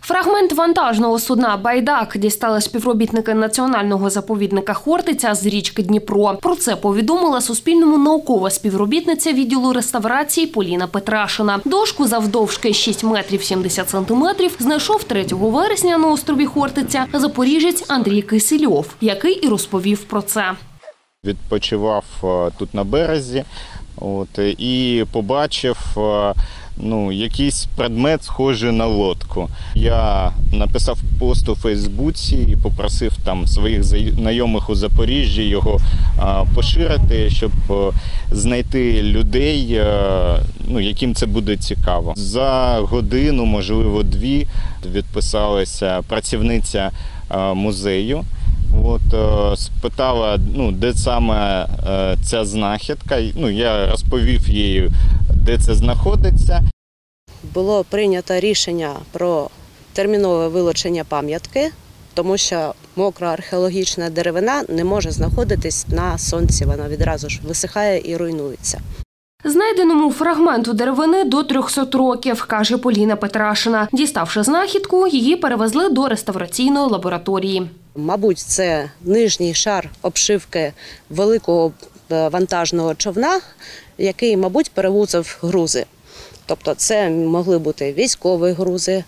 Фрагмент вантажного судна «Байдак» дістали співробітники Національного заповідника «Хортиця» з річки Дніпро. Про це повідомила Суспільному наукова співробітниця відділу реставрації Поліна Петрашина. Дошку завдовжки 6 метрів 70 сантиметрів знайшов 3 вересня на острові Хортиця запоріжець Андрій Кисельов, який і розповів про це. Відпочивав тут на березі і побачив якийсь предмет, схожий на лодку. Я написав пост у Фейсбуці і попросив там своїх знайомих у Запоріжжі його поширити, щоб знайти людей, яким це буде цікаво. За годину, можливо, 2, відписалася працівниця музею. Спитала, де саме ця знахідка. Я розповів їй, де це знаходиться. Було прийнято рішення про термінове вилучення пам'ятки, тому що мокра археологічна деревина не може знаходитись на сонці, вона відразу ж висихає і руйнується. Знайденому фрагменту деревини до 300 років, каже Поліна Петрашина. Діставши знахідку, її перевезли до реставраційної лабораторії. Мабуть, це нижній шар обшивки великого вантажного човна, який, мабуть, перевозив грузи. Тобто це могли бути військові грузи,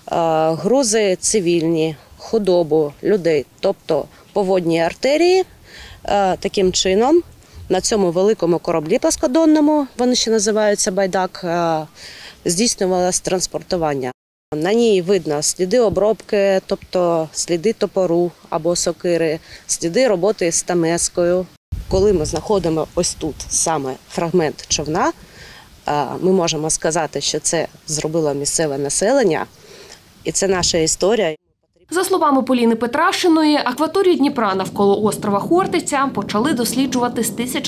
грузи цивільні, худобу, людей, тобто поводні артерії. Таким чином, на цьому великому кораблі плоскодонному, вони ще називаються «Байдак», здійснювалося транспортування. На ній видно сліди обробки, тобто сліди топору або сокири, сліди роботи з тамескою. Коли ми знаходимо ось тут саме фрагмент човна, ми можемо сказати, що це зробило місцеве населення, і це наша історія. За словами Поліни Петрашиної, акваторію Дніпра навколо острова Хортиця почали досліджувати з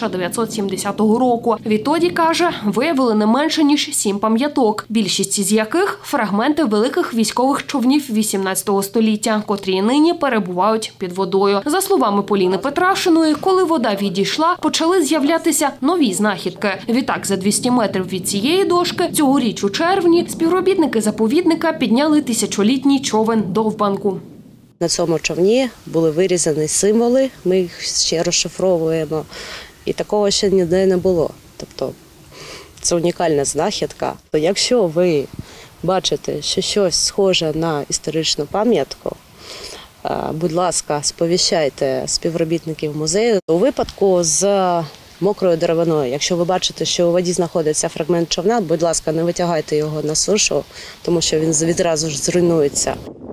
1970 року. Відтоді, каже, виявили не менше, ніж 7 пам'яток, більшість з яких – фрагменти великих військових човнів 18 століття, котрі нині перебувають під водою. За словами Поліни Петрашиної, коли вода відійшла, почали з'являтися нові знахідки. Відтак, за 200 метрів від цієї дошки, цьогоріч у червні, співробітники заповідника підняли тисячолітній човен «Довбанку». На цьому човні були вирізані символи, ми їх ще розшифровуємо, і такого ще ніде не було. Тобто це унікальна знахідка. Якщо ви бачите, що щось схоже на історичну пам'ятку, будь ласка, сповіщайте співробітників музею. У випадку з мокрою деревиною, якщо ви бачите, що у воді знаходиться фрагмент човна, будь ласка, не витягайте його на сушу, тому що він відразу ж зруйнується.